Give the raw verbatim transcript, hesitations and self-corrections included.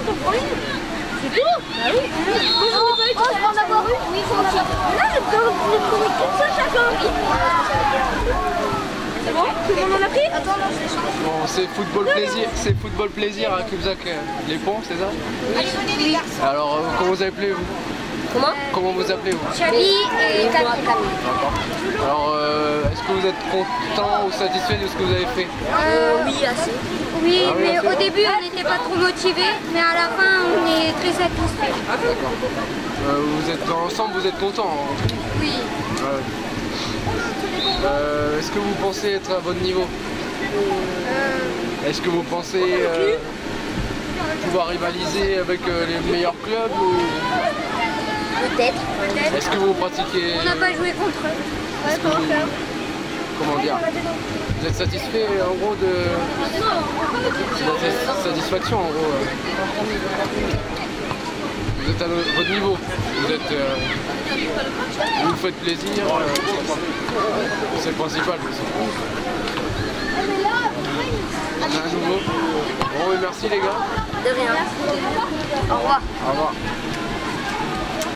t'en prends une. C'est tout. Bah oui. Moi j'en ai pas eu. Oh, je vais en avoir une. Oui, faut aussi. Là, je peux en prendre qu'une seule chacun. C'est bon? Tout le monde en a pris? Attends, non, je les change. Bon, c'est football plaisir, c'est football plaisir à Cubzac les ponts, c'est ça? Allez, venez les garçons. Alors, euh, comment vous appelez vous? Comment? Comment vous appelez vous? Chabi et Camille. D'accord. Alors, euh, est-ce que vous êtes content ou satisfait de ce que vous avez fait? Euh, oui, assez. Oui, Ah oui, mais assez, au ouais. début on n'était pas trop motivés, mais à la fin on est très satisfait. D'accord. Euh, vous êtes dans l'ensemble, vous êtes content? Hein? Oui. Ouais. Euh, est-ce que vous pensez être à votre niveau? Euh... Est-ce que vous pensez euh, pouvoir rivaliser avec euh, les meilleurs clubs ou... Peut-être. Peut-être. Est-ce que vous pratiquez... On n'a pas joué contre eux. Est-ce que vous... Comment dire? Vous êtes satisfait en gros de... C'est la satisfaction en gros. Vous êtes à votre niveau. Vous êtes... Euh... Vous vous faites plaisir. Euh... C'est le principal. On a un nouveau. Bon, et merci les gars. De rien. Au revoir. Au revoir.